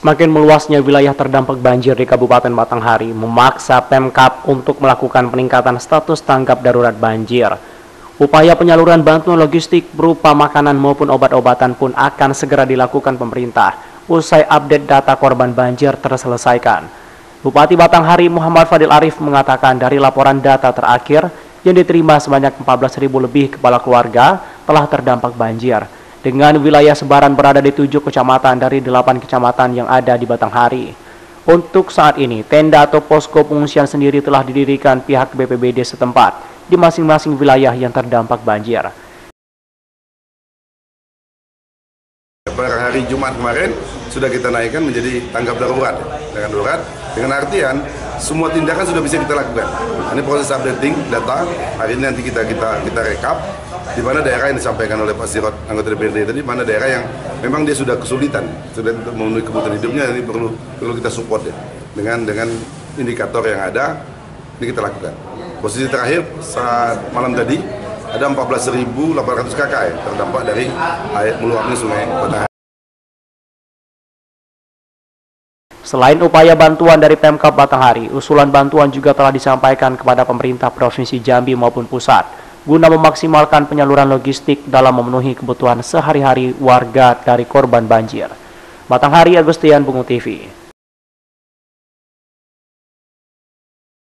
Semakin meluasnya wilayah terdampak banjir di Kabupaten Batanghari memaksa Pemkab untuk melakukan peningkatan status tanggap darurat banjir. Upaya penyaluran bantuan logistik berupa makanan maupun obat-obatan pun akan segera dilakukan pemerintah usai update data korban banjir terselesaikan. Bupati Batanghari Muhammad Fadil Arif mengatakan dari laporan data terakhir yang diterima sebanyak 14.000 lebih kepala keluarga telah terdampak banjir. Dengan wilayah sebaran berada di 7 kecamatan dari 8 kecamatan yang ada di Batanghari. Untuk saat ini, tenda atau posko pengungsian sendiri telah didirikan pihak BPBD setempat di masing-masing wilayah yang terdampak banjir. Per hari Jumat kemarin sudah kita naikkan menjadi tanggap darurat. Dengan artian semua tindakan sudah bisa kita lakukan. Ini proses updating data. Hari ini nanti kita rekap di mana daerah yang disampaikan oleh Pak Sirot anggota DPRD tadi, mana daerah yang memang dia sudah kesulitan sudah memenuhi kebutuhan hidupnya. Ini perlu kita support ya. Dengan indikator yang ada ini kita lakukan. Posisi terakhir saat malam tadi ada 14.800 kakak ya, terdampak dari air meluapnya Sungai Batanghari. Selain upaya bantuan dari Pemkab Batanghari, usulan bantuan juga telah disampaikan kepada pemerintah Provinsi Jambi maupun pusat, guna memaksimalkan penyaluran logistik dalam memenuhi kebutuhan sehari-hari warga dari korban banjir. Batanghari, Agustian, Bungu TV.